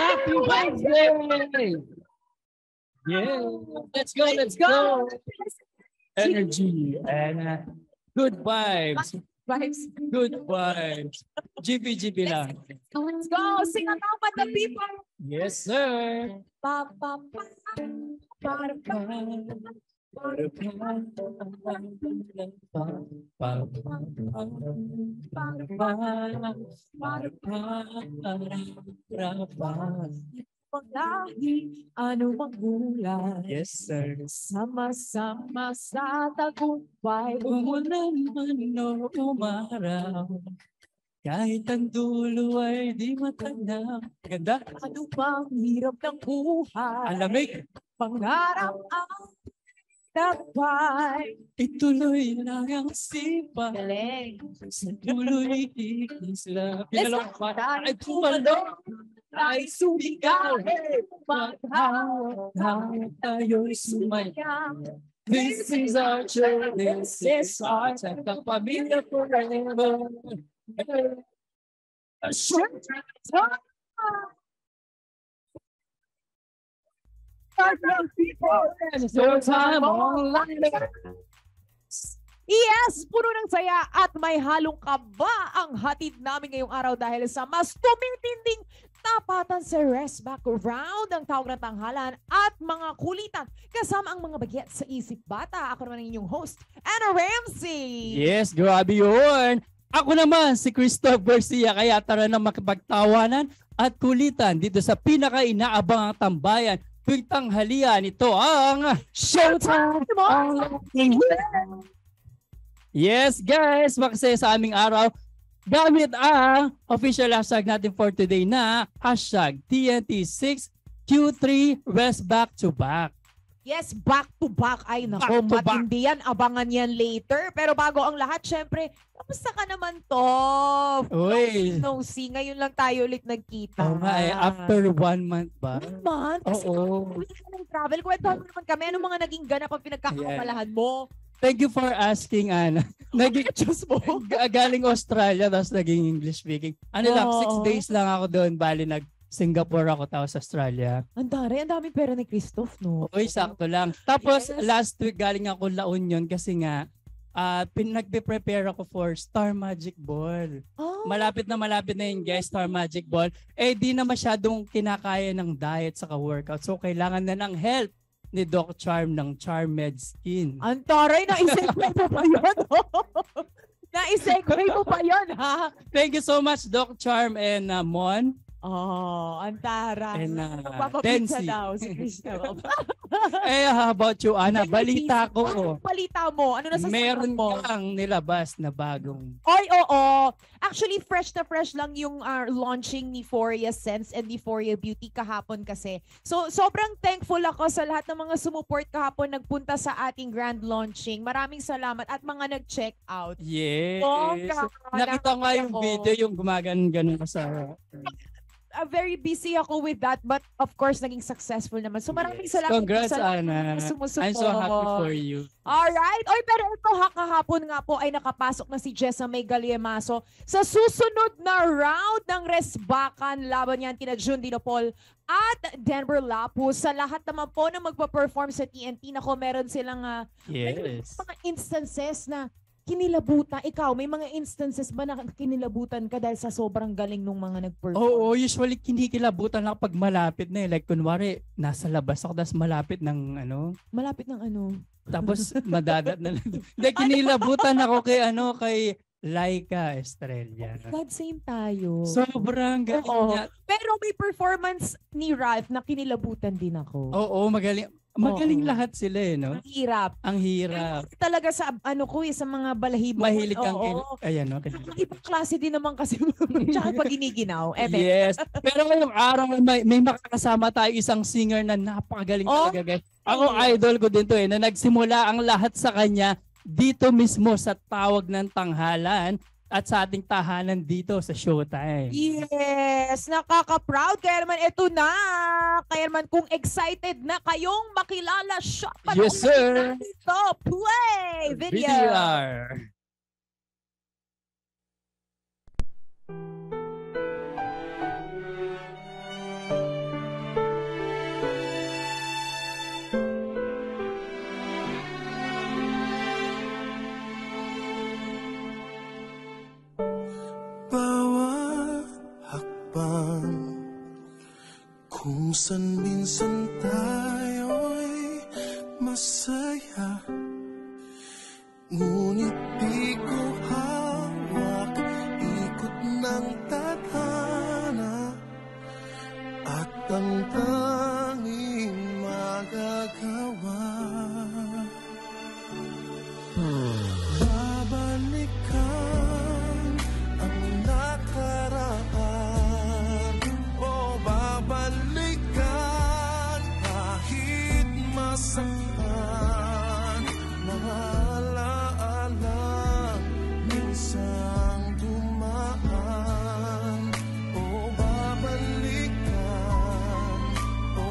Happy Wednesday! Yeah, let's go, let's go! Energy and good vibes. Good vibes. GP lang. Let's go! Sing along with the people! Yes, sir! Pa, pa, pa. Para, pa. Paglahi, ano mang gulay. Yes, sir. Sama-sama sa tagumpay. Umulan man o umaraw, kahit ang dulo ay di matanaw. Ganda. Ano bang hirap ng buhay? Ang lamig. Pangarap ang tagumpay. Ituloy lang ang sipa. Galing. Sa dulo'y ikisla. Let's Pinalong go. ay pumalo. Ay sumigaw. Maghawak tayo'y sumaya. This is our church. This is our time. Kapamilya forever. A short time. Yes, puno ng saya at may halong kaba ang hatid namin ngayong araw dahil sa mas tumitinding tapatan sa rest back round ang tawag ng tanghalan at mga kulitan kasama ang mga bagets sa Isip Bata. Ako naman ang inyong host, Anna Ramsey. Yes, grabe yun. Ako naman si Christoph Garcia, kaya tara na makipagtawanan at kulitan dito sa pinaka-inaabangang tambayan tuwing tanghalian. Ito ang Showtime! Yes, guys, makasaya sa aming araw gamit ang official hashtag natin for today na hashtag TNT6Q3 Rest Back to Back. Yes, back to back. Ay, nako, matindi yan. Abangan yan later. Pero bago ang lahat, syempre, kamusta ka naman, Top? Uy. No, see, ngayon lang tayo ulit nagkita. Oo nga eh, after 1 month ba? 1 month? Kasi wala ka ng travel. Kwento mo naman kami. Anong mga naging ganap ang pinagkakamalahan mo? Thank you for asking, Anna. Naging mo? Galing Australia, tapos naging English speaking. Ano lang, 6 days lang ako doon. Bali, Singapore ako, tapos Australia. Ang daming pera ni Christoph, no? Uy, sakto lang. Tapos, last week, galing ako La Union kasi nga, nagpe-prepare ako for Star Magic Ball. Oh. Malapit na yun, guys, Star Magic Ball. Eh, di na masyadong kinakaya ng diet saka workout. So, kailangan na ng help ni Doc Charm ng Charmed Skin. Ang taray, na-segue mo pa yun? Na-segue mo pa yun, ha? Thank you so much, Doc Charm and Mon. Oh, antara. And Magpapapizza daw si Christoph. How about you, Ana? Balita ko. Anong balita mo? Ano nasasabi mo? Meron kang nilabas na bagong. Oy, oo. Actually, fresh lang yung launching ni Euphoria Sense and Euphoria Beauty kahapon kasi. So, sobrang thankful ako sa lahat ng mga sumuport kahapon nagpunta sa ating grand launching. Maraming salamat at mga nag-check out. Yes. Nakita nga yung video, yung gumagan-ganon sa... very busy ako with that, but of course, naging successful naman. So maraming salamat. Congrats, Ana. I'm so happy for you. Alright. Oy, pero ito kahapon nga po ay nakapasok na si Jessa May Galiemaso sa susunod na round ng resbakan laban niyan kina June Dinopol at Denver Lapu. Sa lahat naman po na magpa-perform sa TNT, nako, meron silang mga instances na kinilabutan. Ikaw, may mga instances ba na kinilabutan ka dahil sa sobrang galing nung mga nag-perform? Oo, usually kinikilabutan lang pag malapit na eh. Like kunwari, nasa labas ako, tapos malapit ng ano. Malapit ng ano? Tapos madadat na lang. Hindi, kinilabutan ako kay Laika Estrella. God, same tayo. Sobrang galing niya. Pero may performance ni Ralph na kinilabutan din ako. Oo, magaling. Magaling lahat sila eh, no? Ang hirap. Ang hirap. Talaga sa sa mga balahibo. Mahilig kang ayan, no? Ibang klase din naman kasi tsaka pag giniginaw. Yes. Pero ngayong araw may makakasama tayo isang singer na napakagaling talaga, guys. Ako idol ko din to eh, na nagsimula ang lahat sa kanya dito mismo sa tawag ng tanghalan at sa ating tahanan dito sa Showtime. Yes, nakaka-proud. Kaya naman ito na. Kaya naman kung excited na kayong makilala siya. Yes, sir. Ito, play video. VDR. harapan, kung san minsan tayo'y masaya, ngunit di ko hawak ikot ng tadhana at ang tanging magagawa. Babalikan ang nakaraan, o babalikan kahit masaktan, mga alaala minsang dumaan. O babalikan, o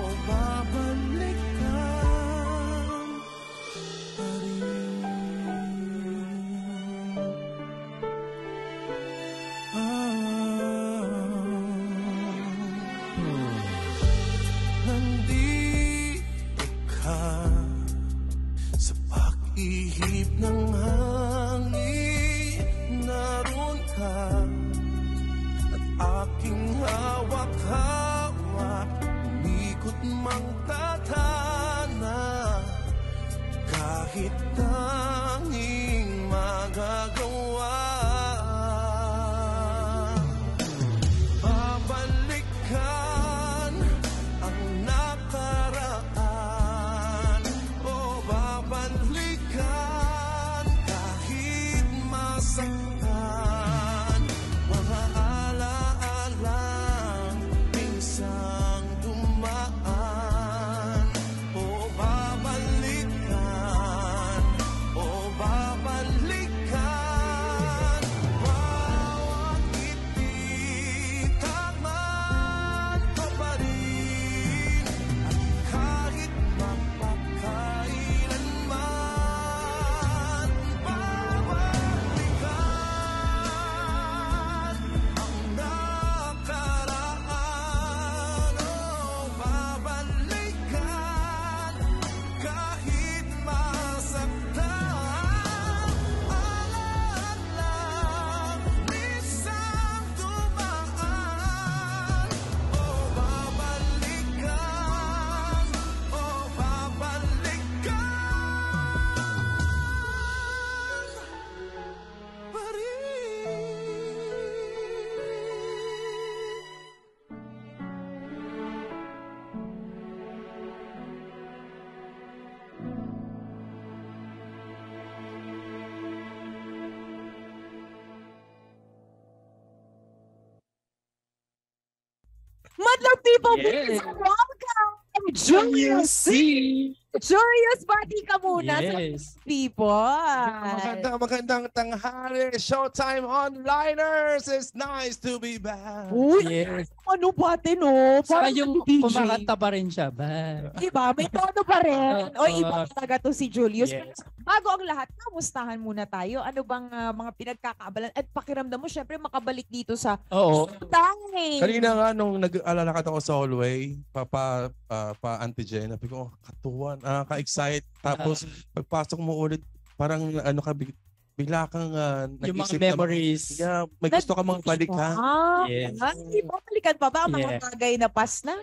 babalikan pa rin. Nandito ka sa pag-ihip ng hangin, naroon ka at aking hawak-hawak, umikot mang tadhana, kahit tanging magagawa. Babalikan ang nakaraan, o babalikan kahit masaktan, mga alaalang minsang dumaan. O babalikan, o babalikan, bawat ngiti taman ko pa rin, at kahit mapakailanman, babalikan ang nakaraan, o babalikan kahit masaktan, alaalang minsang dumaan. O babalikan, o babalikan pa rin. Madlang people, Yes. please welcome Julius. Julius, bati ka muna sa Yes. people. Magandang tanghali. Showtime Onliners. It's nice to be back. Uy, Yes. ano bati no? Saka Parang yung DJ. kumakanta pa rin siya. Ba? Diba? May tono pa rin. O Oo. iba talaga to si Julius. Yes. Bago ang lahat, kamustahan muna tayo. Ano bang mga pinagkakaabalan at pakiramdam mo? Syempre makabalik dito sa Oo. Tangay. Kanina nga nung nag-alalakad ako sa hallway, pa Auntie Jen, sabi ko, katuwan, ka-excite. Tapos pagpasok mo ulit, parang ano ka, bigla kang Yung mga nag-isip na- memories. Yeah, may gusto ka mga balikan. Yes. Hindi mo balikan pa ba ang mga Yeah. bagay na past na?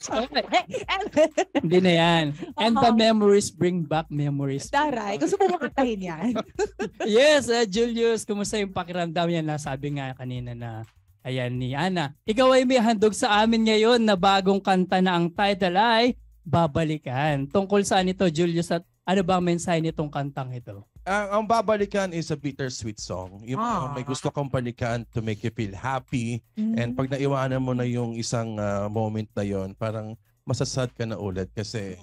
Hindi na yan. And the memories bring back memories. Daray, gusto mo makantahin yan? Yes, Julius, kumusta yung pakiramdam yan? Nasabi nga kanina na, ayan ni Ana. Ikaw ay may handog sa amin ngayon na bagong kanta na ang title ay Babalikan. Tungkol saan ito, Julius, at ano ba ang mensahe nitong kantang ito? Ang babalikan is a bittersweet song. Yung may gusto kang balikan to make you feel happy. And pag naiwanan mo na yung isang moment na yon, parang masasad ka na ulit kasi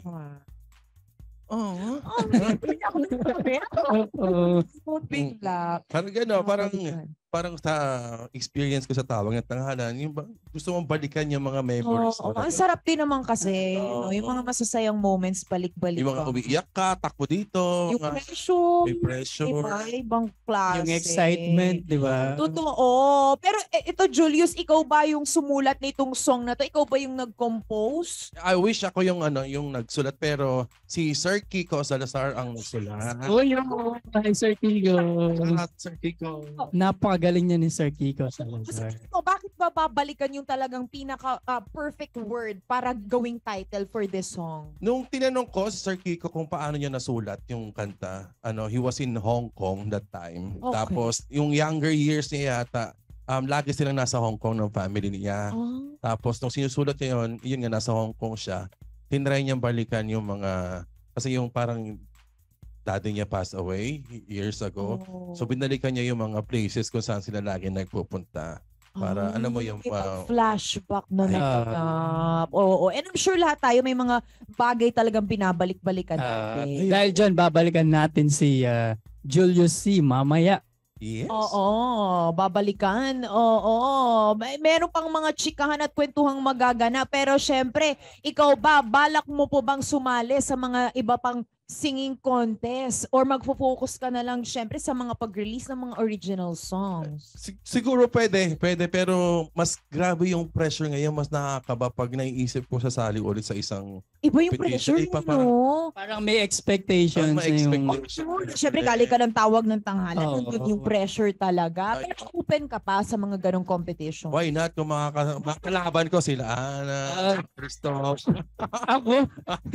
Bigla. parang gano'n, parang sa experience ko sa tawag ng tanghalan, yung gusto mong balikan yung mga memories. Oo, ang sarap din naman kasi. No? Yung mga masasayang moments, balik-balik. Yung mga umiiyak ka, takbo dito. Yung pressure. May pressure. Ibang klase. Yung excitement, di ba? Totoo. Pero ito, Julius, ikaw ba yung sumulat nitong song na to? Ikaw ba yung nag-compose? I wish ako yung yung nagsulat, pero si Sir Kiko Salazar ang nagsulat. Uy, yung Sir Tigo. Sir Kiko. Napakagaling napakagaling niya ni Sir Kiko Salazar. Kasi bakit ba babalikan yung talagang pinaka-perfect word para gawing title for this song? Nung tinanong ko si Sir Kiko kung paano niya nasulat yung kanta, he was in Hong Kong that time. Okay. Tapos yung younger years niya yata, lagi silang nasa Hong Kong ng family niya. Oh. Tapos nung sinusulat niya yun nga nasa Hong Kong siya, tinry niyang balikan yung mga, kasi yung parang daddy niya passed away years ago. Oh. So binalikan niya yung mga places kung saan sila lagi nagpupunta. Para alam mo yung flashback na Ay, naganap. Oo. And I'm sure lahat tayo may mga bagay talagang binabalik-balikan natin. Dahil dyan, babalikan natin si Julius C. mamaya. Yes. Oo, babalikan. Oo. Meron pang mga chikahan at kwentuhang magagana. Pero syempre, ikaw ba, balak mo po bang sumali sa mga iba pang singing contest? Or magfo-focus ka na lang syempre sa mga pag-release ng mga original songs? Siguro pwede, pero mas grabe yung pressure ngayon, mas nakakaba pag naiisip ko sasali ulit sa isang Iba yung petition. pressure, no? Parang may expectations. may yung... expectation. Siyempre, galing ka ng tawag ng tanghalan. Oo. Nandun yung pressure talaga. Ay. Pero open ka pa sa mga ganong competition. Why not? Kung makakalaban ko sila, Ana, Christoph. Ako?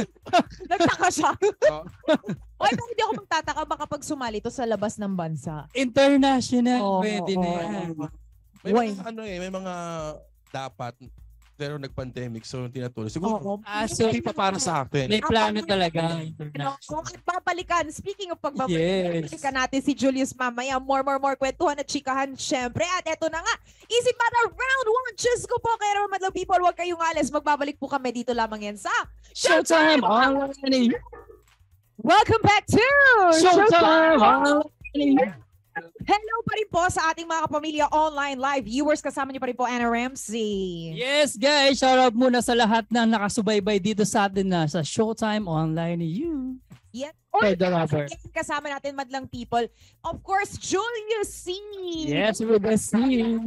Nagtaka siya. Oh. Oy, pero hindi ako magtataka baka pag sumali to sa labas ng bansa. International. Oo, Pwede na oo. yan. May Why? mga may mga dapat pero nag-pandemic so tinatuloy. Siguro Oo. So, hindi pa para sa akin. may plano talaga. So, at babalikan, speaking of pagbabalikan, Yes. babalikan natin si Julius mamaya. More kwentuhan at chikahan, syempre. At eto na nga, Easy Battle Round 1. Diyos ko po, kaya naman madlang people, huwag kayong alis. Magbabalik po kami dito lamang yan sa Showtime online. Welcome back to Showtime online. Hello pa rin po sa ating mga kapamilya online live viewers. Kasama niyo pa rin po Anna Ramsey. Yes guys, shout out muna sa lahat na nakasubaybay dito sa atin na sa Showtime Online You. Yes. Kay The Lover. Again, kasama natin madlang people. Of course, Julius C. Yes, with the C.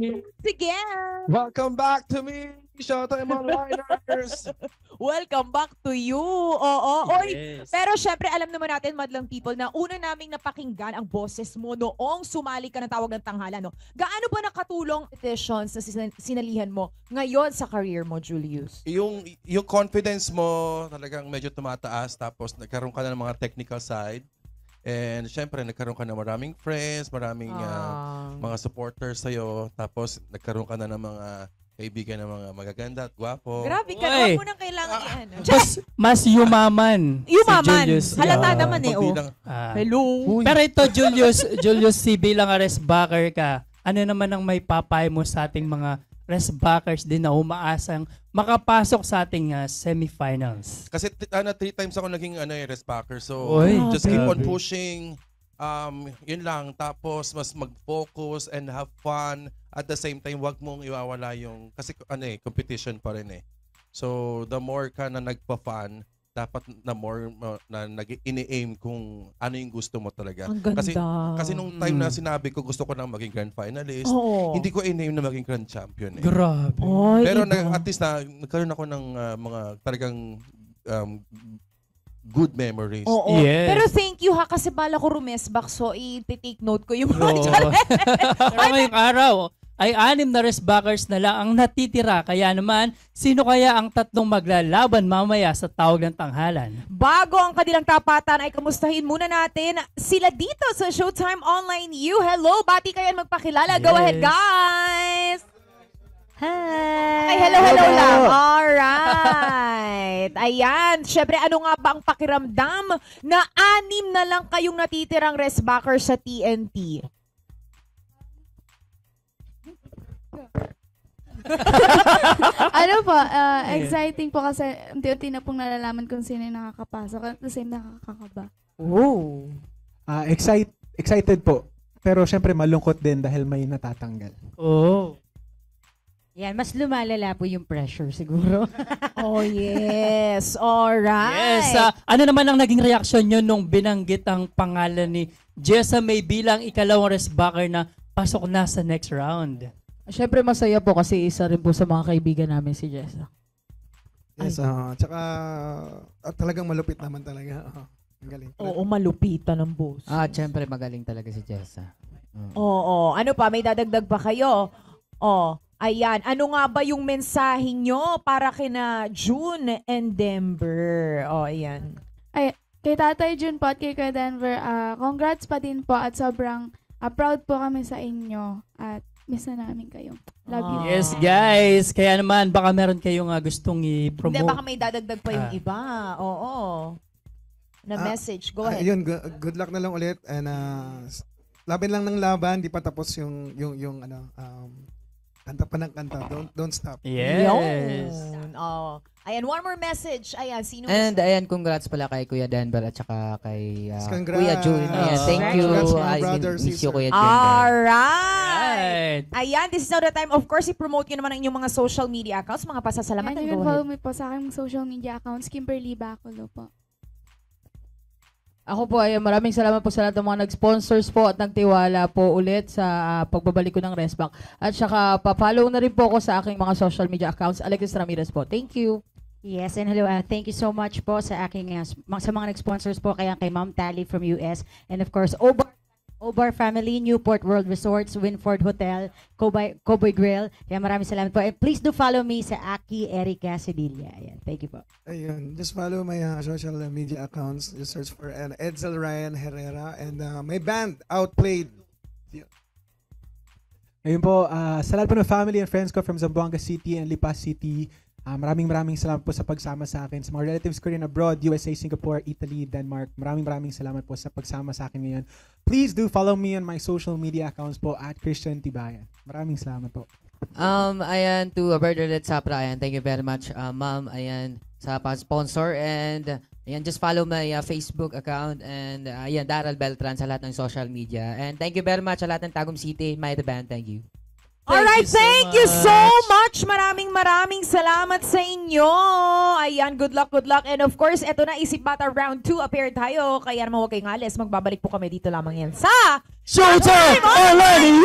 Again. Welcome back to me, Showtime Onliners. Welcome back to you. Oo. Oy, Yes. pero syempre, alam naman natin, madlang people, na una naming napakinggan ang boses mo noong sumali ka ng tawag ng tanghalan. No? Gaano ba nakatulong petitions na sinalihan mo ngayon sa career mo, Julius? yung confidence mo talagang medyo tumataas tapos nagkaroon ka na ng mga technical side. And syempre nagkaroon ka na maraming friends, maraming mga supporters sa'yo. Tapos nagkaroon ka na ng mga kaibigan ng mga magaganda at gwapo. Grabe ka, Oy. naman mo nang kailangan yan. Mas yumaman. Yumaman. Si Julius. Halata Yeah. naman eh. Oh. Pagbilang- Hello. Pero ito, Julius C. bilang rest-backer ka, ano naman ang may papay mo sa ating mga rest-backers din na umaasang makapasok sa ating semifinals? Kasi 3 times ako naging rest-backer. So Oy, just keep on grabe. pushing. Yun lang. Tapos mas mag-focus and have fun. At the same time, wag mong iwawala yung, kasi competition pa rin eh. So the more ka na nagpa-fun, dapat na more na ini-aim kung ano yung gusto mo talaga. Ang ganda. Kasi nung time na sinabi ko gusto ko nang maging grand finalist, Oo. hindi ko in-aim na maging grand champion eh. Grabe. Oy, Pero iba. at least nagkaroon ako ng mga talagang good memories. Oo. Yes. Pero thank you ha, kasi bala ko rumesback, so i-take note ko yung mga Oo. challenge. Pero ngayong araw, ay 6 na rest-backers na lang ang natitira. Kaya naman, sino kaya ang tatlong maglalaban mamaya sa tawag ng tanghalan? Bago ang kanilang tapatan ay kamustahin muna natin sila dito sa Showtime Online You. Hello, bati kayo at magpakilala. Go Yes. ahead, guys! Hi! Ay, hello lang. Alright. Ayan. Syempre, ano nga ba ang pakiramdam na 6 na lang kayong natitirang restbacker sa TNT? Ano po, exciting po kasi unti-unti na pong nalalaman kung sino yung nakakapasok at the same nakakakaba. Oh. Excited po. Pero syempre malungkot din dahil may natatanggal. Oh. Yan, mas lumalala po yung pressure siguro. Oh, yes. Alright. Yes. Ano naman ang naging reaksyon nyo nung binanggit ang pangalan ni Jessa May bilang ikalawang restbacker na pasok na sa next round? Siyempre masaya po kasi isa rin po sa mga kaibigan namin si Jessa. Yes, tsaka talagang malupit naman talaga. Ang galing. Oo, malupitan ng boss. Siyempre magaling talaga si Jessa. Oo. Ano pa? May dadagdag pa kayo? Ayan. Ano nga ba yung mensahe nyo para kina June and Denver? Ayan. Kay Tatay June po at kay Kuya Denver, congrats pa din po at sobrang proud po kami sa inyo at miss na namin kayo. Love you. Yes, guys. Kaya naman, baka meron kayong gustong i-promote. Hindi, baka may dadagdag pa yung iba. Oo. Na message. Go ahead. Yun, good luck na lang ulit. And laban lang ng laban, di pa tapos yung kanta pa ng kanta. Don't stop. Yes. Yun. Ayan, one more message. Ayan, sino? And ayan, congrats pala kay Kuya Denver at saka kay Congrats. Kuya June. Ayan, thank you. Congrats, mga I brother, miss you, sister. Kuya Denver. Alright. Ayan, this is now the time. Of course, i-promote nyo naman ang inyong mga social media accounts, mga pasasalamatan. You can Go follow ahead. me po sa aking social media accounts, Kimberly Baculo po. Ako po ay maraming salamat po sa lahat ng mga nag-sponsors po at nagtiwala po ulit sa pagbabalik ko ng Resback. At saka pa-follow na rin po ako sa aking mga social media accounts. Alexis Ramirez po. Thank you. Yes, and hello. Thank you so much po sa aking sa mga nag-sponsors po kaya kay Ma'am Tally from US and of course Obar Family, Newport World Resorts, Winford Hotel, Cowboy Grill. Kaya maraming salamat po. And please do follow me sa Aki Erica Sedilla. Ayan. Thank you po. Ayun, just follow my social media accounts. Just search for Edsel Ryan Herrera and my band, Outplayed. Ayun po, sa lahat po ng family and friends ko from Zamboanga City and Lipa City, maraming salamat po sa pagsama sa akin. Sa mga relatives ko rin abroad, USA, Singapore, Italy, Denmark, maraming salamat po sa pagsama sa akin ngayon. Please do follow me on my social media accounts po at Christian Tibayan. Maraming salamat po. Ayan, to Brother Let Sapra, ayan, thank you very much, ma'am, ayan, sa sponsor and ayan, just follow my Facebook account and ayan, Daryl Beltran sa lahat ng social media. And thank you very much sa lahat ng Tagum City, Mighty Band, thank you. Alright, thank you so much. Maraming salamat sa inyo. Ayan, good luck. And of course, eto na, Isip Bata Round 2. Appear tayo. Kaya naman huwag kayong alis. Magbabalik po kami dito lamang yan sa Showtime Online!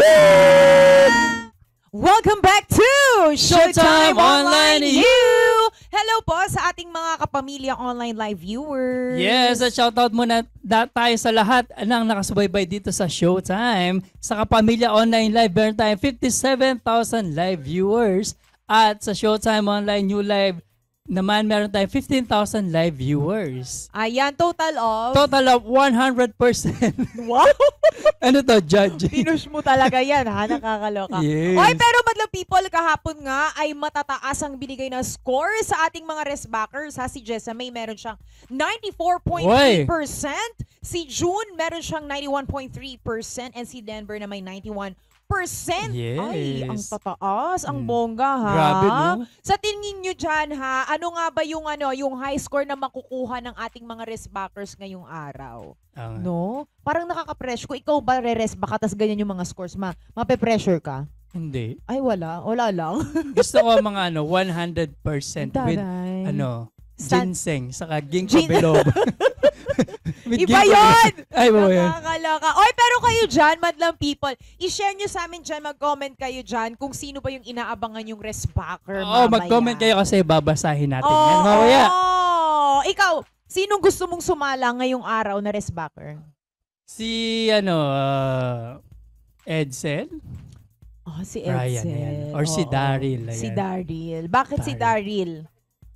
Welcome back to Showtime Online You! Hello po sa ating mga kapamilya online live viewers. Yes, at shoutout muna tayo sa lahat ng nakasubaybay dito sa Showtime. Sa Kapamilya Online Live, meron tayong 57,000 live viewers. At sa Showtime Online New Live naman, meron tayong 15,000 live viewers. Ayan, total of 100%. Wow! Ano to, Judge? Pinush mo talaga yan, ha? Nakakaloka. Yes. Oy, pero madlang people, kahapon nga ay matataas ang binigay na score sa ating mga Resbackers. Si Jessa May meron siyang 94.3%. Si June meron siyang 91.3%. And si Denver na may 91%. Yes. Ay, ang tataas, ang bongga, ha? Grabe, no? Sa tingin nyo dyan, ha? Ano nga ba yung high score na makukuha ng ating mga Resbackers ngayong araw? No? Parang nakaka-pressure. Kung ikaw ba re-resback ka, tas ganyan yung mga scores, mape-pressure ka? Hindi. Ay, wala. Wala lang. Gusto ko mga 100% with ginseng, saka ginkgo biloba. Iba yun! Ay, mo yun. Nakakaloka. Oy, pero kayo dyan, madlang people, i-share nyo sa amin dyan, mag-comment kayo dyan kung sino ba yung inaabangan yung Resbacker mamaya. Mag-comment kayo kasi babasahin natin yan mamaya. Ikaw, sinong gusto mong sumala ngayong araw na Resbacker? Si, Edsel? Si Ryan, Edsel. ayan. Or si Daryl. Ayan. Si Daryl. Bakit si Daryl?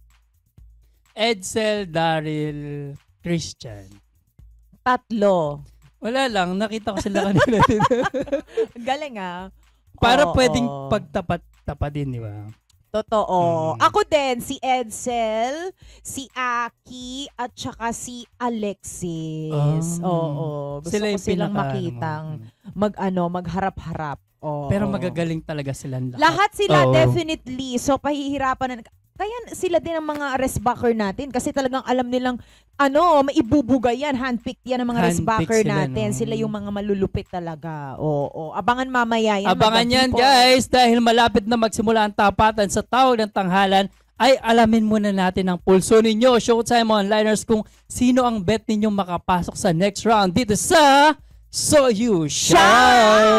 Edsel, Daryl, Christian. Tatlo. Wala lang, nakita ko sila kanina. Galing Para pwedeng pagtapat-tapatin, di ba? Totoo. Ako din, si Edsel, si Aki, at saka si Alexis. Oo. Gusto Sila ko yung silang pinaka, makitang magharap-harap. Pero magagaling talaga silang lahat. Lahat sila, definitely. So, pahihirapan na. Kaya sila din ang mga Resbacker natin kasi talagang alam nilang maibubugay yan, handpicked yan ang mga Resbacker natin. Sila yung mga malulupit talaga. Oo. Abangan mamaya yan. Abangan yan, guys, dahil malapit na magsimula ang tapatan sa tawag ng tanghalan, ay alamin muna natin ang pulso ninyo, Showtime Onliners, kung sino ang bet ninyong makapasok sa next round dito sa So You Shout!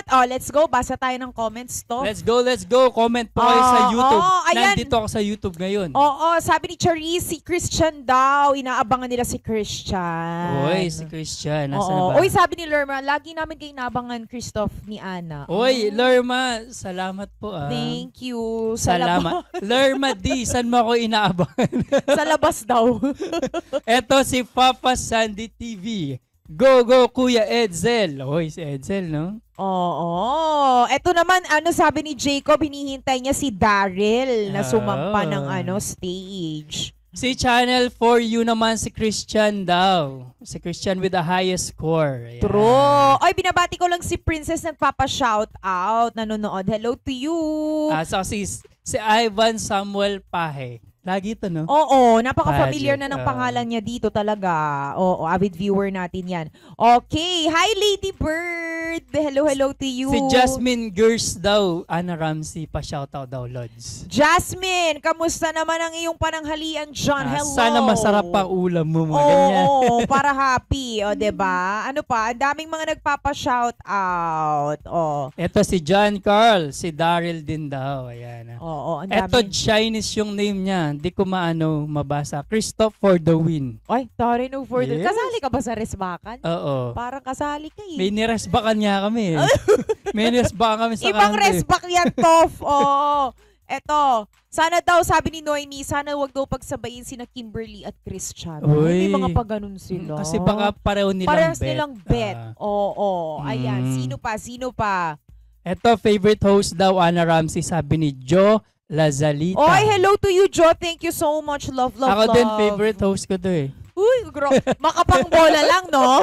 salamat. Oh, let's go. Basa tayo ng comments to. Let's go. Comment po kayo sa YouTube. Ayan. Nandito ako sa YouTube ngayon. Oo, sabi ni Charisse, si Christian daw. Inaabangan nila si Christian. Oy, si Christian. Nasaan na ba? Uy, sabi ni Lerma, lagi namin kayo inabangan, Christoph, ni Ana. Oy, Lerma, salamat po ah. Thank you. Sa Salamat. Lerma D, saan mo ako inaabangan? Sa labas daw. Eto si Papa Sandy TV. Go, Kuya Edsel. Oy, si Edsel, no? Oo. Ito naman, sabi ni Jacob, hinihintay niya si Daryl na sumampa ng stage. Si Channel 4U naman si Christian daw. Si Christian with the highest score. Ayan. True. Ay, binabati ko lang si Princess nagpapa-shout out. Nanonood. Hello to you. So si Ivan Samuel Pahe. Lagi ito, no? Oo, napaka-familiar na ng Pageant, pangalan niya dito talaga. Oo, avid viewer natin yan. Okay, hi Lady Bird! Hello to you. Si Jasmine Gers daw, Ana Ramsey, pa-shoutout daw, Lods. Jasmine, kamusta naman ang iyong pananghalian dyan? Hello. Sana masarap pa ulam mo, mga ganyan. Oo, para happy, o, diba? Ano pa, ang daming mga nagpapa-shoutout. Oh. Ito si John Carl, si Daryl din daw. Ayan. Oo, ang dami. Ito, Chinese yung name niya. Hindi ko mabasa. Christoph for the win. Ay, sorry no for the... Yes. Kasali ka ba sa resbakan? Oo. Parang kasali ka eh. May niresbakan niya kami. May niresbakan kami sa Ibang kanto. resbak yan, Tof. Oo. Eto, sana daw, sabi ni Noemi, sana wag daw pagsabayin sina Kimberly at Christian. Uy. May mga pagganon sila. Kasi baka pareho nilang Parehas bet. nilang bet. Oo. Ayan, sino pa? Ito, favorite host daw, Ana Ramsey, sabi ni Joe Lazalita. Oy, hello to you, Jo. Thank you so much. Love. Ako din, favorite host ko to eh. Uy, makapang bola lang, no?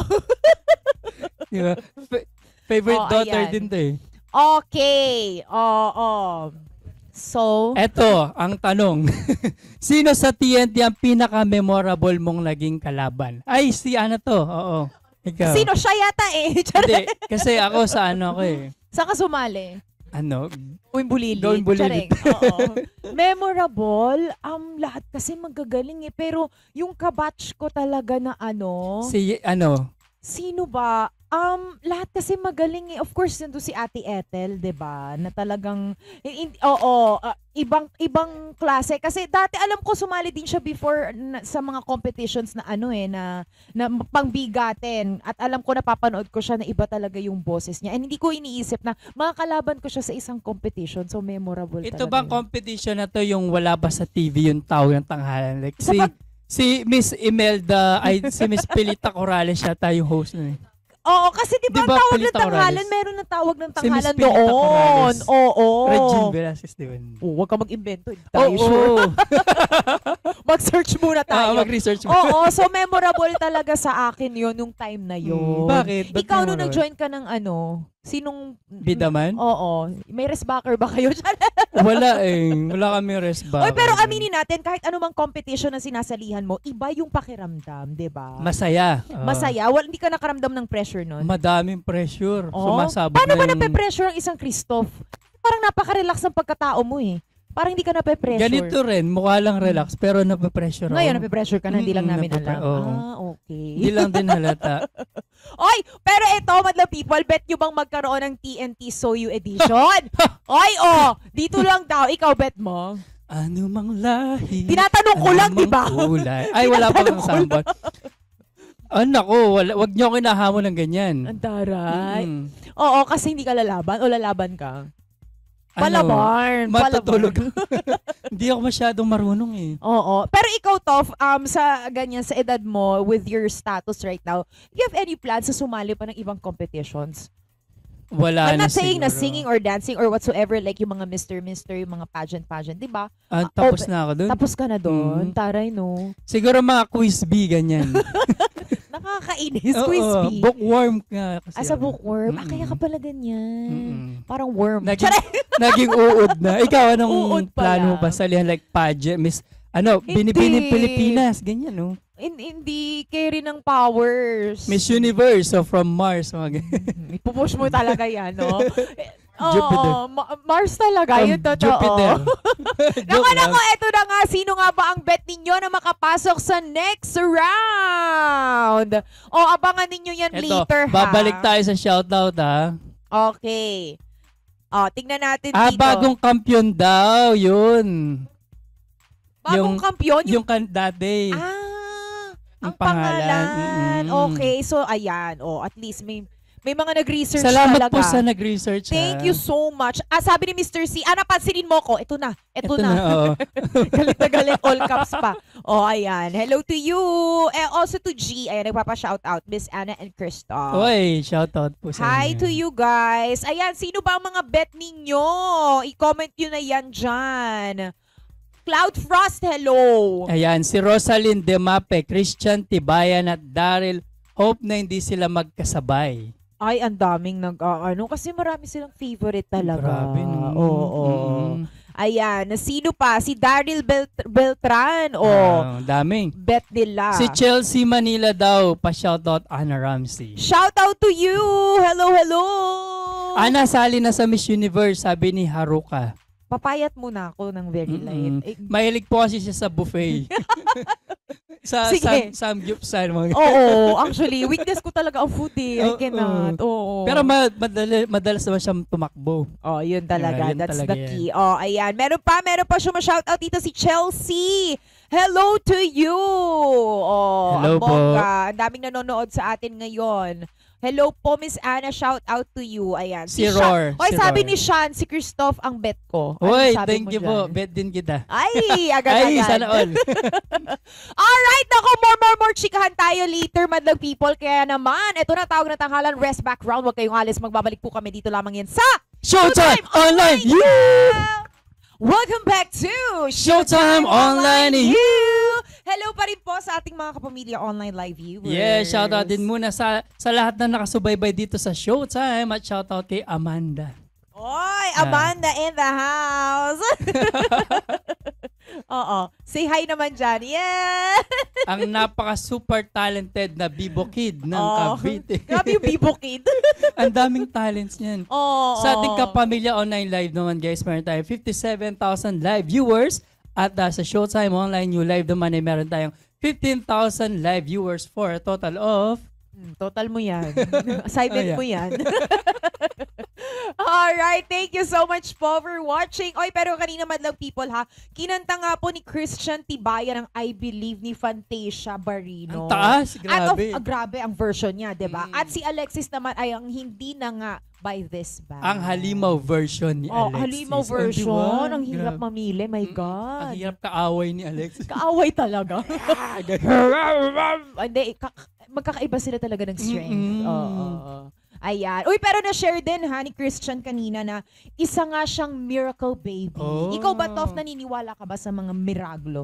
Diba? Favorite daughter ayan. din to eh. Okay. So, Eto, ang tanong. Sino sa TNT ang pinaka-memorable mong naging kalaban? Ay, si ano to? Oo. Ikaw. sino siya yata eh? Hindi, kasi ako sa ano ko eh. Saan ka sumali? Ano? Gawin bulilit. Gawin bulilit. Tsareng. Oo. Memorable, lahat kasi magagaling eh. Pero yung kabatch ko talaga na Si ano? sino ba? Lahat kasi magaling eh. Of course, nandun si Ate Ethel, 'di ba? Na talagang ibang klase kasi dati alam ko sumali din siya before sa mga competitions na na pangbigatin at alam ko napapanood ko siya na iba talaga yung boses niya. And hindi ko iniisip na makakalaban ko siya sa isang competition. So memorable Ito talaga. bang competition na to yung wala pa sa TV yung tawag ng tanghalan? Like, si Miss Imelda, si Miss Pilita Corrales siya tayong host nun eh. Oo, kasi di ba Di ba tawag Pilita ng tanghalan? Corrales? Meron na tawag ng Si Miss tanghalan Pilita doon. Corrales. Oo. Regine Velasquez, di ba? Huwag ka mag-invento. Hindi tayo Oo. sure. Mag-search muna tayo. Mag-research mo. Oo, so memorable talaga sa akin yon nung time na yon. Bakit? Ba't Ikaw nung memorable? nag-join ka ng sinong... Bidaman? Oo. May resbacker ba kayo? Wala eh. Wala kami rest ba? Oy, pero aminin natin, kahit anumang competition na sinasalihan mo, iba yung pakiramdam, di ba? Masaya. Masaya. Hindi ka nakaramdam ng pressure nun. Madaming pressure. Oo. Sumasabog Paano ba na yung... nape-pressure ang isang Christoph? Parang napaka-relax ng pagkatao mo eh. Parang hindi ka nape-pressure. Ganito rin. Mukha lang relax pero nape-pressure ako. Ngayon, nape-pressure ka na, hindi lang namin alam. Oo. Okay. Hindi lang din halata. Oy, pero ito, madlang people, bet nyo bang magkaroon ng TNT Soyu Edition? Oy, dito lang daw. Ikaw, bet mo? Ano mang lahi. Tinatanong ko lang, di ba? Kulay. Ay, wala pa kang sambot. Nako, wag niyo ako inahamon ng ganyan. Ang taray. Mm. Oo, kasi hindi ka lalaban o lalaban ka? Palaban. Matutulog. Hindi ako masyadong marunong eh. Oo. Pero ikaw, Tof, sa ganyan, sa edad mo, with your status right now, do you have any plans sa sumali pa ng ibang competitions? Wala I'm na not saying na siguro. singing or dancing or whatsoever, like yung mga Mr. yung mga pageant, di ba? Tapos na ako dun. Tapos ka na doon. Mm. Taray, no? Siguro mga quiz bee, ganyan. Nakakainis, Oo, quiz bee. bookworm ka. Kasi Sa ako. bookworm? Mm-mm. Kaya ka pala ganyan. Mm-mm. Parang worm. Naging uod na. Ikaw, anong Uod pala. plano mo ba? Salihan like pageant, Miss, Hindi. Binibining Pilipinas, ganyan, no? Hindi carry ng powers. Miss Universe, so from Mars, mga ganyan. Ipupush mo talaga yan, no? Jupiter. Mars talaga, From yun totoo. Jupiter. Naku, Joke lang. eto na nga. Sino nga ba ang bet ninyo na makapasok sa next round? Abangan ninyo yan Eto, later, ha? babalik tayo sa shoutout, ha? Okay. Tingnan natin Ah, dito. bagong kampiyon daw, yun. Bagong kampiyon? Yung dati. Ang pangalan. pangalan. Mm-mm. Okay, so ayan. At least may mga nag-research Salamat talaga. po sa nag-research. Thank you so much. Sabi ni Mr. C, napansinin mo ko. Ito na. Oo. Galit na galit. All caps pa. Ayan. Hello to you. Also to G. Ayan, nagpapa-shoutout. Miss Anna and Christoph. Oy, shoutout po sa Hi inyo. to you guys. Ayan, sino ba ang mga bet ninyo? I-comment nyo na yan dyan. Cloud Frost, hello. Ayan, si Rosalind Demape, Christian Tibayan at Daryl. Hope na hindi sila magkasabay. Ay, ang daming kasi marami silang favorite talaga. Grabe, no? Oo. Ayan, sino pa? Si Daryl Beltran. Daming. Bet nila. Si Chelsea Manila daw, pa-shoutout Anna Ramsey. Shout out to you. Hello, hello. Ana, sali na sa Miss Universe, sabi ni Haruka. Papayat muna ako ng very light. Mahilig po kasi siya sa buffet. sa Sige. Samgyupsal. Oo, actually, weakness ko talaga ang food eh. I cannot. Oo. Pero madalas naman siyang tumakbo. Yun talaga. Yun That's talaga the yan. key. Ayan. Meron pa siya ma-shoutout dito si Chelsea. Hello to you. Hello po. Ang daming nanonood sa atin ngayon. Hello po, Miss Anna. Shout out to you. Ayan. Si Roar. Oy, Si sabi Roar. ni Sean, si Christoph ang bet ko. Uy, sabi thank mo you dyan? po. Bet din kita. Ay, agad-agad. Ay, sana all. Alright, nako, more chikahan tayo later, madlang people. Kaya naman, ito na tawag na tanghalan, rest back round. Huwag kayong alis, magbabalik po kami dito lamang yan sa Showtime Online You! Welcome back to Showtime Online You! Hello pa rin po sa ating mga kapamilya online live viewers. Yeah, shoutout din muna sa lahat na nakasubaybay dito sa Showtime at shoutout kay Amanda. Oy, Amanda in the house. Say hi naman dyan. Yeah! Ang napaka-super talented na Bibo Kid ng Cavite. Grabe yung Bibo Kid. Ang daming talents niyan. Sa ating kapamilya online live naman guys, meron tayo 57,000 live viewers. At sa Showtime Online New Live naman ay meron tayong 15,000 live viewers for a total of... Total mo yan. Assignment mo yan. Alright, thank you so much po for watching. Oy, pero kanina madlang people ha, kinanta nga po ni Christian Tibayan ang I Believe ni Fantasia Barrino. Ang taas, grabe. Grabe ang version niya, 'di ba? At si Alexis naman ay ang hindi na nga by this band. Ang halimaw version ni Alexis. Halimaw version. Ang hirap mamili, my God. Ang hirap kaaway ni Alexis. Kaaway talaga. Hindi, magkakaiba sila talaga ng strength. Ayan. Uy, pero na-share din ha ni Christian kanina na isa nga siyang miracle baby. Ikaw ba, Toff, naniniwala ka ba sa mga milagro?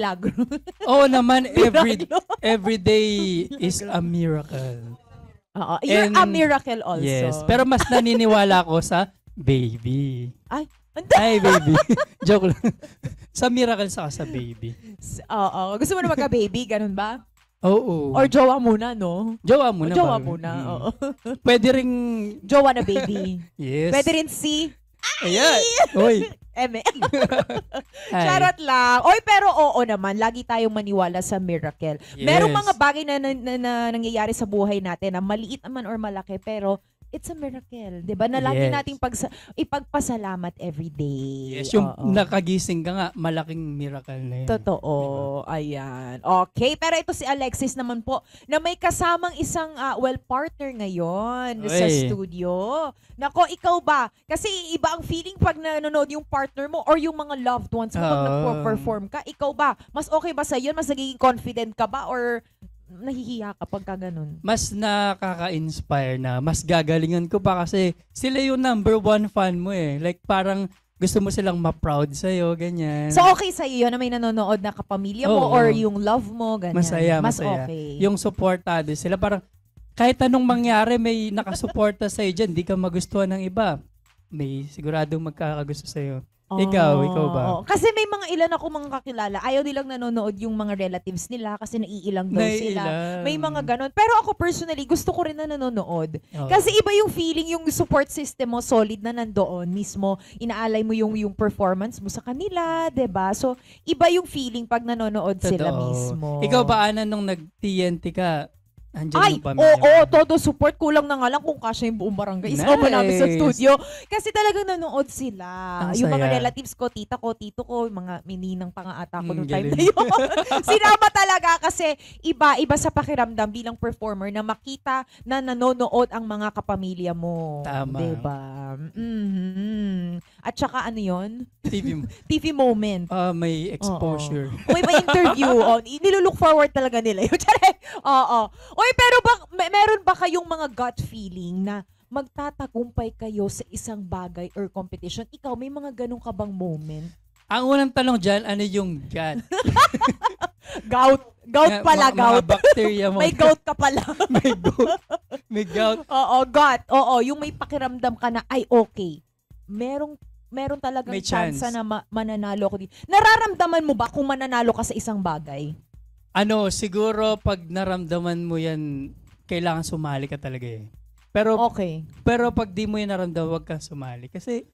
Oo naman, every day is a miracle. You're a miracle also. Yes, pero mas naniniwala ko sa baby. Ay, baby. Joke lang. Sa miracle sa baby. Gusto mo na magka-baby? Ganun ba? Oo. Or jowa muna, no? Jowa muna. Jowa muna, oo. Pwede ring... Jowa na baby. Yes. Pwede rin si... Ayan. Uy. Eme. Charot lang. Oy, pero oo naman, lagi tayong maniwala sa miracle. Yes. Merong mga bagay na nangyayari sa buhay natin na maliit naman or malaki, pero it's a miracle. Diba? Na lagi nating ipagpasalamat every day. Yes, yung nakagising ka nga, malaking miracle na yun. Totoo. Diba? Ayan. Okay, pero ito si Alexis naman po, na may kasamang isang, partner ngayon sa studio. Nako, ikaw ba? Kasi iba ang feeling pag nanonood yung partner mo or yung mga loved ones mo pag nag-perform ka. Ikaw ba? Mas okay ba sa'yo? Mas nagiging confident ka ba? Or nahihiya kapag ka ganun? Mas nakaka-inspire na. Mas gagalingan ko pa kasi sila yung #1 fan mo eh. Like parang gusto mo silang ma-proud sa'yo, ganyan. So okay sa'yo yun na may nanonood na kapamilya mo or yung love mo, ganyan? Masaya. Mas okay. Yung supportado sila. Parang kahit anong mangyari, may nakasuporta sa'yo dyan. Di ka magustuhan ng iba. May siguradong magkakagusto sa'yo. Ikaw ba? Kasi may mga ilan ako mga kakilala, ayaw nilang nanonood yung mga relatives nila kasi naiilang daw sila. May mga ganon. Pero ako personally, gusto ko rin na nanonood. Kasi iba yung feeling, yung support system mo solid na nandoon mismo. Inaalay mo yung performance mo sa kanila, 'di ba? So, iba yung feeling pag nanonood sila mismo. Ikaw ba, Ana, nung nag-TNT ka, Andyan Ay, yung pamilya oo, mo. todo support. Kulang na nga lang kung kasya yung buong barangay. Isama namin sa Nice. studio. Kasi talagang nanonood sila. Ang Yung mga saya. relatives ko, tita ko, tito ko, yung mga mininang pang-aata ko noong time Galing. na yun. Sinama talaga kasi iba sa pakiramdam bilang performer na makita na nanonood ang mga kapamilya mo. Tama. Diba? At saka ano yun? TV mo. TV moment. May exposure. May interview. Nilulook forward talaga nila yun. Oo. Oy, pero meron ba kayong mga gut feeling na magtatagumpay kayo sa isang bagay or competition? Ikaw, may mga ganun ka bang moment? Ang unang tanong dyan, ano yung gut? Gout. Gout pala, gout. Mga bacteria mo. May gout ka pala. May gout. May gout. Oo, gut. Oo, yung may pakiramdam ka na, ay okay. Meron talagang May chance chance. na mananalo ko dito. Nararamdaman mo ba kung mananalo ka sa isang bagay? Siguro pag naramdaman mo yan, kailangan sumali ka talaga eh. Pero Okay. pag di mo yan naramdaman, wag kang sumali. Kasi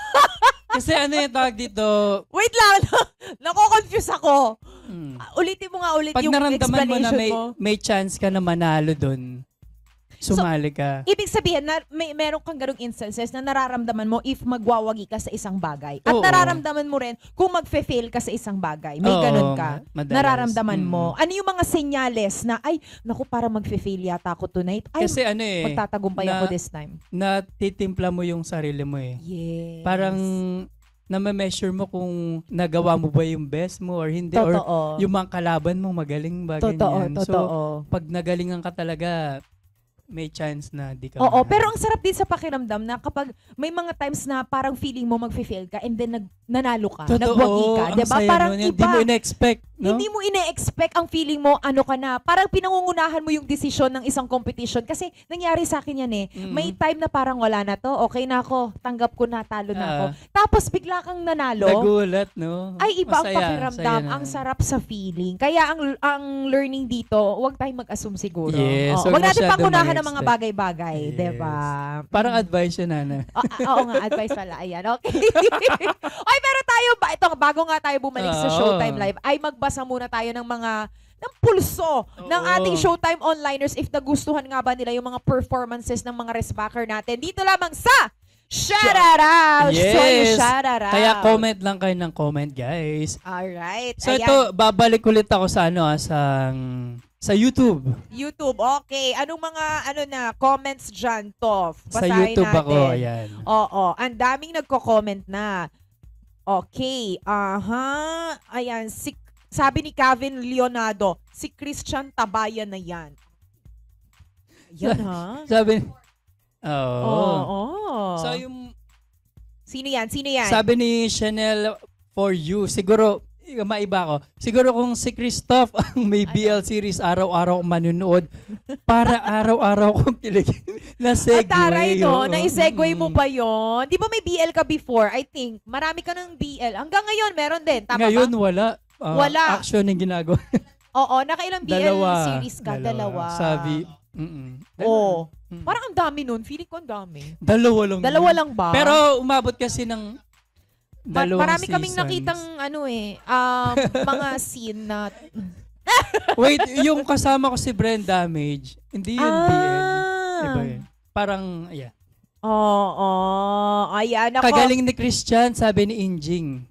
ano yung tawag dito? Wait lang. Nako-confuse ako. Ulitin mo nga ulit Pag yung naramdaman mo na explanation mo. may chance ka na manalo dun, sumali ka. Ibig sabihin na meron kang ganung instances na nararamdaman mo if magwawagi ka sa isang bagay. At Oo. nararamdaman mo rin kung magfe-fail ka sa isang bagay. May Oo, ganun ka. madalas. Nararamdaman mo. Ano yung mga senyales na, ay, naku, para magfe-fail yata ako tonight. Ay, Kasi ano eh, magtatagumpay na- ako this time. natitimpla mo yung sarili mo eh. Yes. Parang na-measure mo kung nagawa mo ba yung best mo or hindi. Or Totoo. yung mga kalaban mo magaling ba, Totoo, ganyan. totoo. So, pag nagalingan ka talaga, may chance na di ka Oo, manalo. pero ang sarap din sa pakiramdam na kapag may mga times na parang feeling mo magfe-fail ka and then nanalo ka, Totoo, nagwagi ka, ang 'di ba? saya Parang nun. iba. Hindi mo ina-expect, no? Hindi mo ine-expect ang feeling mo, ano ka na. Parang pinangungunahan mo yung desisyon ng isang competition. Kasi nangyari sa akin yan eh. May time na parang wala na to. Okay na ako. Tanggap ko na. Talo na ako. Tapos bigla kang nanalo. Nagulat, no? Ay, iba ang Masaya, pakiramdam. saya Ang na. sarap sa feeling. Kaya ang learning dito, huwag tayong mag-assume siguro. Yes, Oo, huwag huwag natin masyadong pangunahan ng mga mag-expect. bagay-bagay. Yes. Diba? Parang advice yun, Ana. Oo nga, advice pala. Ayan, okay. Ay, pero tayo ba, ito, bago nga tayo bumalik sa Oo. Showtime Live, ay magbasa muna tayo ng ng pulso ng Oo. ating Showtime onliners if nagustuhan nga ba nila yung mga performances ng mga Resbacker natin. Dito lamang sa Shout It Out! Yes. So, yung Shout It Out. Kaya comment lang kayo ng comment, guys. Alright. So ayan. ito, babalik ulit ako sa sa YouTube. YouTube, okay. Anong mga comments dyan, Tof? Sa Basahin YouTube natin. ako, ayan. Oo, ang daming nagko-comment na. Okay, ayan, sabi ni Kevin Leonardo, si Christian Tabayan na yan. Yan ha? Sabi, Oo. So yung, Sino yan? sabi ni Chanel for you, siguro, maiba ko. Siguro kung si Christoph ang may BL series araw-araw manunood para araw-araw kong kiligin na segue. Taray, no? oo. Na-segue mo pa yon. Di ba may BL ka before? I think. Marami ka ng BL. Hanggang ngayon, meron din. Tama Ngayon, ba? wala. Wala. Action yung ginagawa. Oo, nakailang BL series ka? Dalawa. Sabi, Oo. Parang ang dami nun. Feeling ko ang dami. Dalawa lang. Dalawa lang ba? Pero umabot kasi ng dalawang Marami kaming seasons. nakitang mga scene na Wait, yung kasama ko si Brenda Damage, hindi yun BL. Iba yun. Parang, yeah. Oo. Ayan ako. Kagaling ni Christian, sabi ni Injing.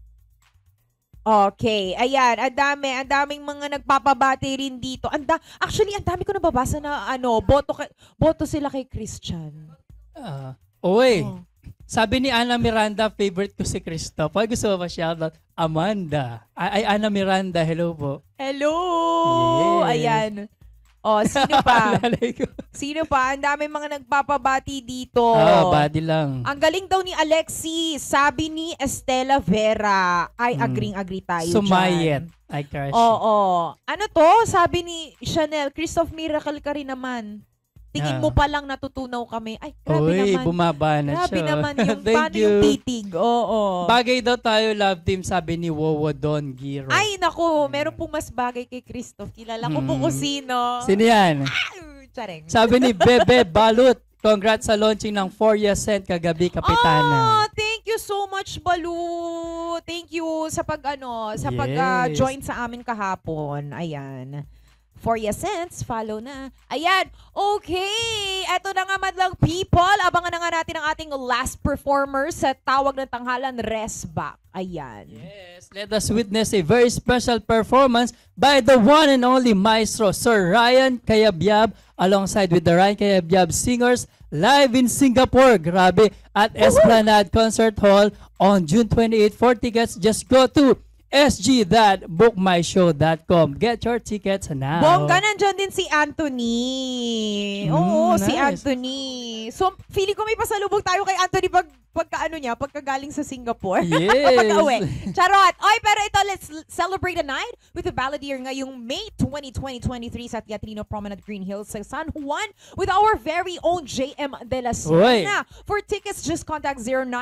Okay. Ayan. Ang daming mga nagpapabati rin dito. Actually, ang dami ko nababasa na boto sila kay Christian. Oy, Oh. sabi ni Ana Miranda, favorite ko si Christoph. Ay, gusto mo ba shoutout? Amanda. Ay, Ana Miranda, hello po. Hello! Yes. Ayan. Oh, sino pa? Lalay ko. Sino pa? Ang daming mga nagpapabati dito. Body lang. Ang galing daw ni Alexi. Sabi ni Estela Vera. Ay, agring-agree tayo Sumayet. dyan. Ay, crush. Oo. Ano to? Sabi ni Chanel, Christoph Miracle ka rin naman. Tingin mo pa lang natutunaw kami. Ay, grabe Uy, naman. bumaba na Grabe siya. naman yung Thank paano you. yung titig. Oo. Bagay daw tayo, love team, sabi ni Wowo Don Giro. Ay, naku. Meron pong mas bagay kay Christoph. Kilala ko po kung sino. Sino yan? Tsareng. Sabi ni Bebe Balut, congrats sa launching ng 4 Cent kagabi, Kapitana. Thank you so much, Balu. Thank you sa Yes. join sa amin kahapon. Ayan. For your sense, follow na. Ayan. Okay. Eto na nga madlang people. Abangan na nga natin ang ating last performer sa Tawag ng Tanghalan, Resback. Ayan. Yes, let us witness a very special performance by the one and only maestro, Sir Ryan Cayabyab, alongside with the Ryan Cayabyab Singers, live in Singapore. Grabe. At Esplanade Concert Hall on June 28. For tickets, just go to sg.bookmyshow.com. Get your tickets now. Bongga, nandyan din si Anthony. Oo, si nice. Anthony. So, feeling ko may pasalubog tayo kay Anthony pagkagaling sa Singapore. Yes. Pagka-uwi. Charot. Oy, pero ito, let's celebrate the night with the Balladeer ngayong May 20, 2023 sa Teatrino Promenade Green Hills sa San Juan with our very own JM De La Serna. For tickets, just contact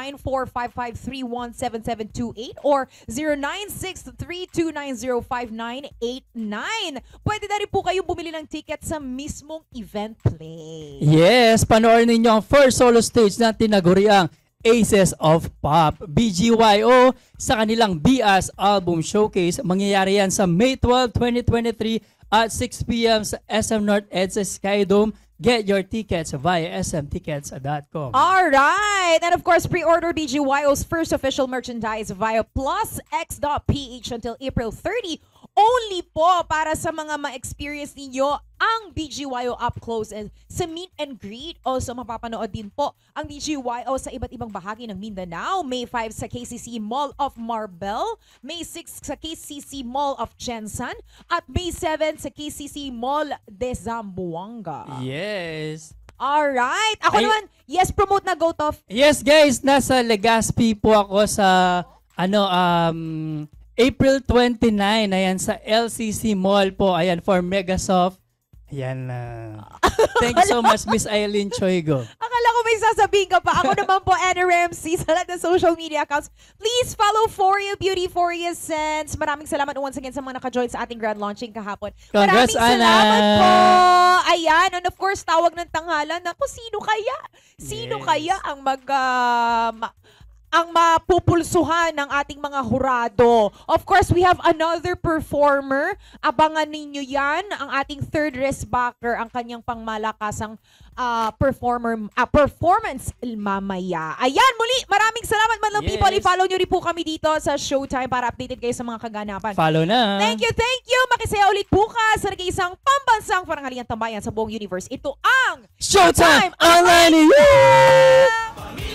094553177728 or 0963290599. Pwede na rin po kayong bumili ng ticket sa mismong event play. Yes, panoorin ninyo ang first solo stage na tinaguriang Aces of Pop, BGYO, sa kanilang BS Album Showcase. Mangyayari yan sa May 12, 2023 at 6 p.m. sa SM North EDSA Skydome. Get your tickets via smtickets.com. Alright! And of course, pre-order BGYO's first official merchandise via plusx.ph until April 30. Only po para sa mga ma-experience ninyo ang BGYO up close and sa meet and greet. Also, mapapanood din po ang BGYO sa iba't ibang bahagi ng Mindanao. May 5 sa KCC Mall of Marbel, May 6 sa KCC Mall of Jensan, at May 7 sa KCC Mall de Zamboanga. Yes. Alright. Ako naman, yes, promote na, go Tof. Yes, guys, nasa Legazpi po ako sa April 29, ayan, sa LCC Mall po, ayan, for Megasoft. Ayan na. Thank you so much, Miss Eileen Choigo. Akala ko may sasabihin ka pa. Ako naman po, Anna Ramsey, sa lahat ng social media accounts. Please follow Foria Beauty, Foria Sense. Maraming salamat once again sa mga naka-join sa ating grand launching kahapon. Congrats, Maraming salamat Anna. po. Ayan, and of course, Tawag ng Tanghalan. Naku, sino kaya? Sino Yes. kaya ang ang mapupulsuhan ng ating mga hurado? Of course, we have another performer. Abangan ninyo yan. Ang ating third Resbacker, ang kanyang pangmalakasang performance mamaya. Ayan, muli, maraming salamat madlang Yes. people. I-follow nyo rin po kami dito sa Showtime para updated kayo sa mga kaganapan. Follow na. Thank you, thank you. Makisaya ulit bukas sa nag-iisang pambansang paranghalian tambayan sa buong universe. Ito ang Showtime Online!